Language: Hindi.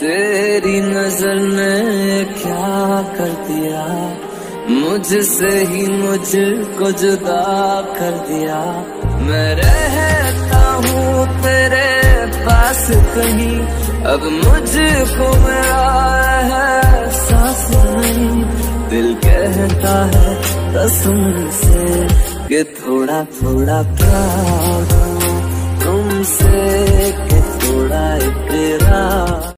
तेरी नजर ने क्या कर दिया, मुझसे ही मुझको जुदा कर दिया। मैं रहता हूँ तेरे पास कहीं, अब मुझको मेरा एहसास नहीं। दिल कहता है कसम से कि थोड़ा थोड़ा प्यार तुमसे, कि थोड़ा इकरार।